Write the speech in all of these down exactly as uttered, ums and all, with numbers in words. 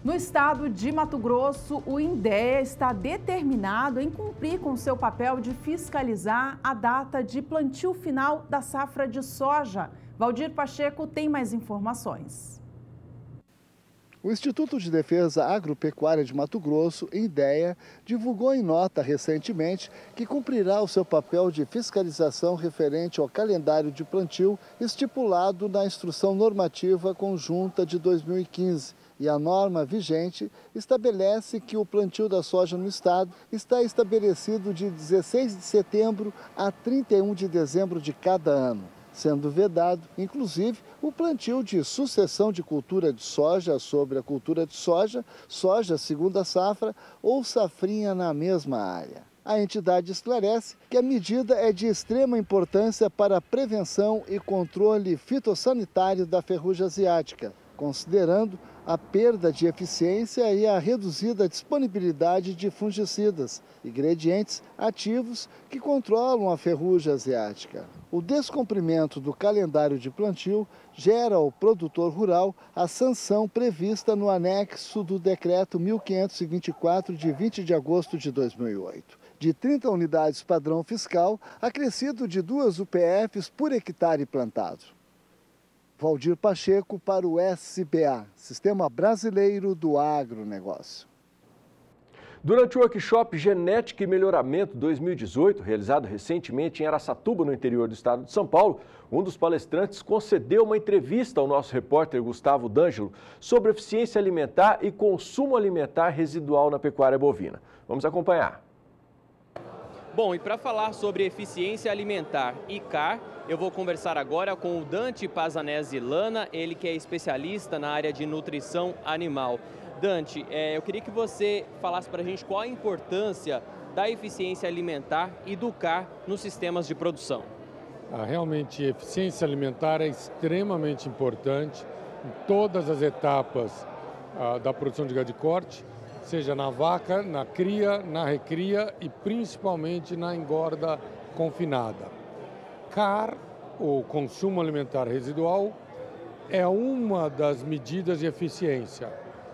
No estado de Mato Grosso, o INDEA está determinado em cumprir com seu papel de fiscalizar a data de plantio final da safra de soja. Valdir Pacheco tem mais informações. O Instituto de Defesa Agropecuária de Mato Grosso, INDEA, divulgou em nota recentemente que cumprirá o seu papel de fiscalização referente ao calendário de plantio estipulado na Instrução Normativa Conjunta de dois mil e quinze. E a norma vigente estabelece que o plantio da soja no estado está estabelecido de dezesseis de setembro a trinta e um de dezembro de cada ano, sendo vedado, inclusive, o plantio de sucessão de cultura de soja sobre a cultura de soja, soja segunda safra ou safrinha na mesma área. A entidade esclarece que a medida é de extrema importância para a prevenção e controle fitossanitário da ferrugem asiática, considerando a perda de eficiência e a reduzida disponibilidade de fungicidas, ingredientes ativos que controlam a ferrugem asiática. O descumprimento do calendário de plantio gera ao produtor rural a sanção prevista no anexo do Decreto mil quinhentos e vinte e quatro, de vinte de agosto de dois mil e oito, de trinta unidades padrão fiscal, acrescido de duas U P Fs por hectare plantado. Valdir Pacheco para o S B A, Sistema Brasileiro do Agronegócio. Durante o workshop Genética e Melhoramento dois mil e dezoito, realizado recentemente em Araçatuba, no interior do estado de São Paulo, um dos palestrantes concedeu uma entrevista ao nosso repórter Gustavo D'Angelo sobre eficiência alimentar e consumo alimentar residual na pecuária bovina. Vamos acompanhar. Bom, e para falar sobre eficiência alimentar e C A R, eu vou conversar agora com o Dante Pazanese Lana, ele que é especialista na área de nutrição animal. Dante, é, eu queria que você falasse para a gente qual a importância da eficiência alimentar e do C A R nos sistemas de produção. Ah, realmente, a eficiência alimentar é extremamente importante em todas as etapas ah, da produção de gado de corte, seja na vaca, na cria, na recria e principalmente na engorda confinada. C A R, o consumo alimentar residual, é uma das medidas de eficiência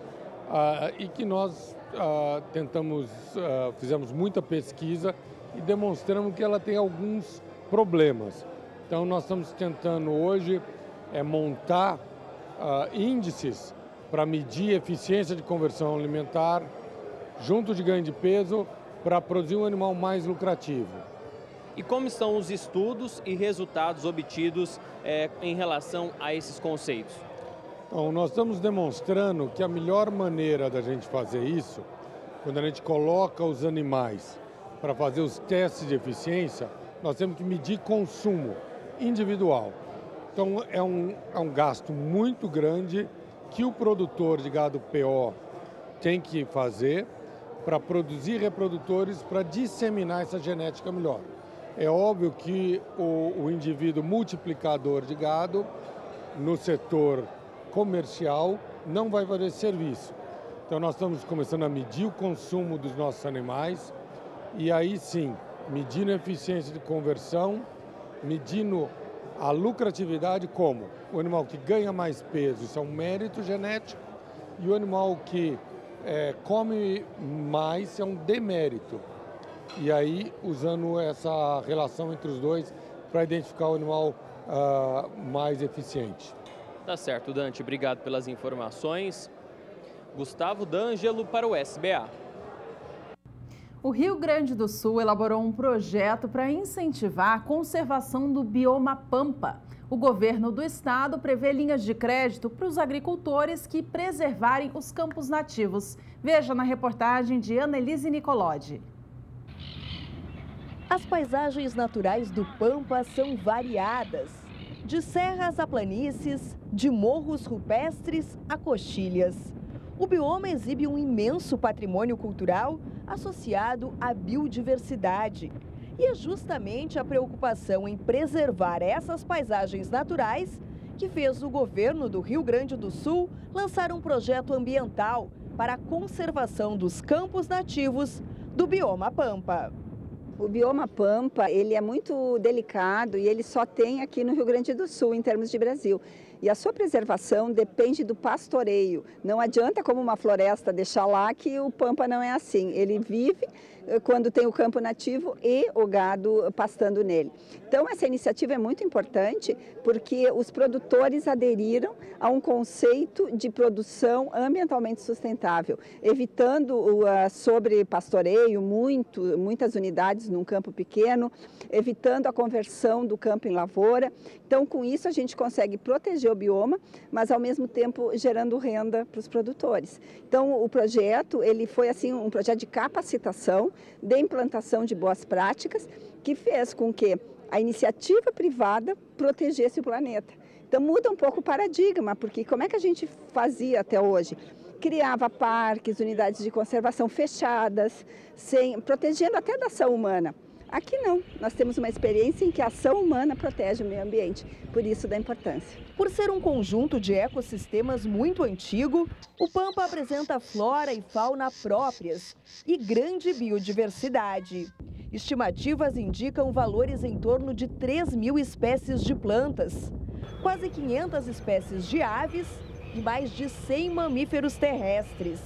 ah, e que nós ah, tentamos, ah, fizemos muita pesquisa e demonstramos que ela tem alguns problemas. Então nós estamos tentando hoje é, montar ah, índices para medir eficiência de conversão alimentar junto de ganho de peso para produzir um animal mais lucrativo. E como estão os estudos e resultados obtidos é, em relação a esses conceitos? Então, nós estamos demonstrando que a melhor maneira da gente fazer isso, quando a gente coloca os animais para fazer os testes de eficiência, nós temos que medir consumo individual. Então, é um, é um gasto muito grande que o produtor de gado P O tem que fazer para produzir reprodutores para disseminar essa genética melhor. É óbvio que o, o indivíduo multiplicador de gado no setor comercial não vai fazer serviço. Então nós estamos começando a medir o consumo dos nossos animais e aí sim, medindo a eficiência de conversão, medindo a lucratividade como o animal que ganha mais peso, isso é um mérito genético, e o animal que é, come mais é um demérito. E aí, usando essa relação entre os dois para identificar o animal uh, mais eficiente. Tá certo, Dante. Obrigado pelas informações. Gustavo D'Angelo para o S B A. O Rio Grande do Sul elaborou um projeto para incentivar a conservação do bioma Pampa. O governo do estado prevê linhas de crédito para os agricultores que preservarem os campos nativos. Veja na reportagem de Annelise Nicolodi. As paisagens naturais do Pampa são variadas, de serras a planícies, de morros rupestres a coxilhas. O bioma exibe um imenso patrimônio cultural associado à biodiversidade. E é justamente a preocupação em preservar essas paisagens naturais que fez o governo do Rio Grande do Sul lançar um projeto ambiental para a conservação dos campos nativos do bioma Pampa. O bioma Pampa, ele é muito delicado e ele só tem aqui no Rio Grande do Sul, em termos de Brasil. E a sua preservação depende do pastoreio. Não adianta, como uma floresta, deixar lá, que o Pampa não é assim. Ele vive quando tem o campo nativo e o gado pastando nele. Então, essa iniciativa é muito importante porque os produtores aderiram a um conceito de produção ambientalmente sustentável, evitando o uh, sobrepastoreio, muito, muitas unidades num campo pequeno, evitando a conversão do campo em lavoura. Então, com isso, a gente consegue proteger o bioma, mas, ao mesmo tempo, gerando renda para os produtores. Então, o projeto ele foi assim, um projeto de capacitação, de implantação de boas práticas, que fez com que a iniciativa privada protegesse o planeta. Então muda um pouco o paradigma, porque como é que a gente fazia até hoje? Criava parques, unidades de conservação fechadas, sem, protegendo até da ação humana. Aqui não, nós temos uma experiência em que a ação humana protege o meio ambiente, por isso da importância. Por ser um conjunto de ecossistemas muito antigo, o Pampa apresenta flora e fauna próprias e grande biodiversidade. Estimativas indicam valores em torno de três mil espécies de plantas, quase quinhentas espécies de aves e mais de cem mamíferos terrestres.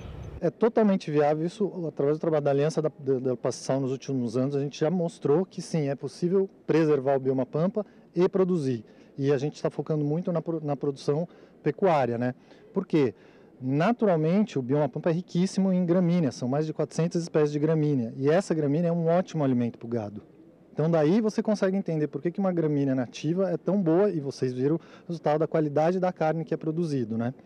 É totalmente viável isso, através do trabalho da Aliança da, da, da Passação nos últimos anos, a gente já mostrou que sim, é possível preservar o bioma Pampa e produzir. E a gente está focando muito na, na produção pecuária, né? Por quê? Naturalmente, o bioma Pampa é riquíssimo em gramíneas, são mais de quatrocentas espécies de gramínea, e essa gramínea é um ótimo alimento para o gado. Então daí você consegue entender por que que uma gramínea nativa é tão boa, e vocês viram o resultado da qualidade da carne que é produzido, né?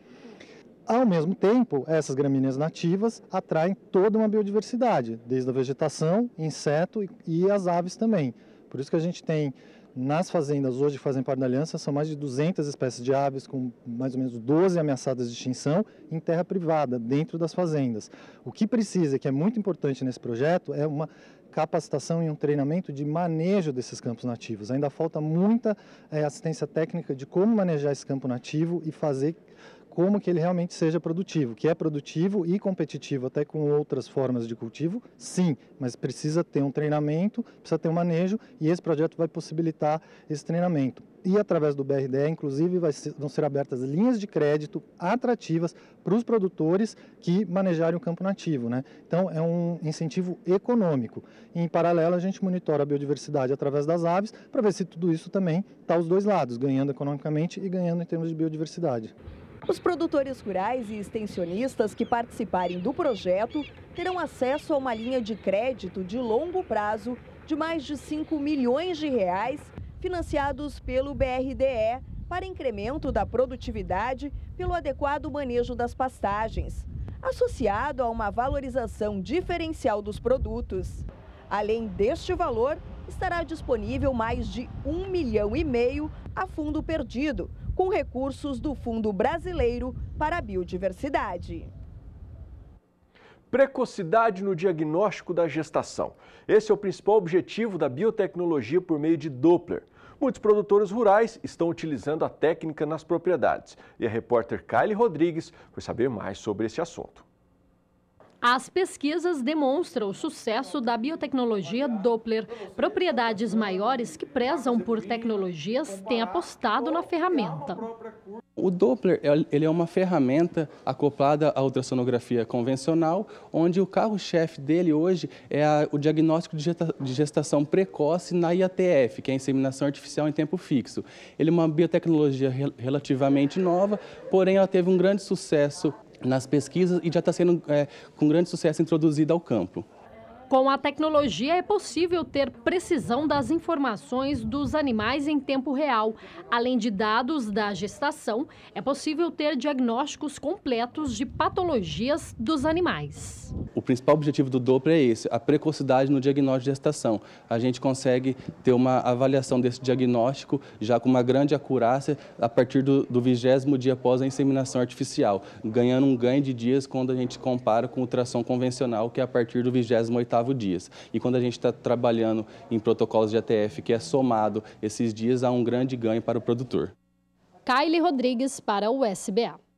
Ao mesmo tempo, essas gramíneas nativas atraem toda uma biodiversidade, desde a vegetação, inseto e as aves também. Por isso que a gente tem, nas fazendas hoje que fazem parte da Aliança, são mais de duzentas espécies de aves, com mais ou menos doze ameaçadas de extinção, em terra privada, dentro das fazendas. O que precisa, que é muito importante nesse projeto, é uma capacitação e um treinamento de manejo desses campos nativos. Ainda falta muita é, assistência técnica de como manejar esse campo nativo e fazer como que ele realmente seja produtivo, que é produtivo e competitivo até com outras formas de cultivo, sim, mas precisa ter um treinamento, precisa ter um manejo, e esse projeto vai possibilitar esse treinamento. E através do B R D E, inclusive, vai ser, vão ser abertas linhas de crédito atrativas para os produtores que manejarem o campo nativo, né? Então, é um incentivo econômico. E, em paralelo, a gente monitora a biodiversidade através das aves, para ver se tudo isso também está aos dois lados, ganhando economicamente e ganhando em termos de biodiversidade. Os produtores rurais e extensionistas que participarem do projeto terão acesso a uma linha de crédito de longo prazo de mais de cinco milhões de reais, financiados pelo B R D E, para incremento da produtividade pelo adequado manejo das pastagens, associado a uma valorização diferencial dos produtos. Além deste valor, estará disponível mais de um milhão e meio a fundo perdido, com recursos do Fundo Brasileiro para a Biodiversidade. Precocidade no diagnóstico da gestação. Esse é o principal objetivo da biotecnologia por meio de Doppler. Muitos produtores rurais estão utilizando a técnica nas propriedades. E a repórter Kylie Rodrigues foi saber mais sobre esse assunto. As pesquisas demonstram o sucesso da biotecnologia Doppler. Propriedades maiores que prezam por tecnologias têm apostado na ferramenta. O Doppler ele é uma ferramenta acoplada à ultrassonografia convencional, onde o carro-chefe dele hoje é a, o diagnóstico de gestação precoce na I A T F, que é a inseminação artificial em tempo fixo. Ele é uma biotecnologia relativamente nova, porém ela teve um grande sucesso nas pesquisas e já está sendo é, com grande sucesso introduzida ao campo. Com a tecnologia é possível ter precisão das informações dos animais em tempo real. Além de dados da gestação, é possível ter diagnósticos completos de patologias dos animais. O principal objetivo do Doppler é esse, a precocidade no diagnóstico de gestação. A gente consegue ter uma avaliação desse diagnóstico já com uma grande acurácia a partir do, do vigésimo dia após a inseminação artificial, ganhando um ganho de dias quando a gente compara com o ultrassom convencional, que é a partir do vigésimo oitavo dias. E quando a gente está trabalhando em protocolos de A T F, que é somado esses dias, há um grande ganho para o produtor. Kylie Rodrigues para o S B A.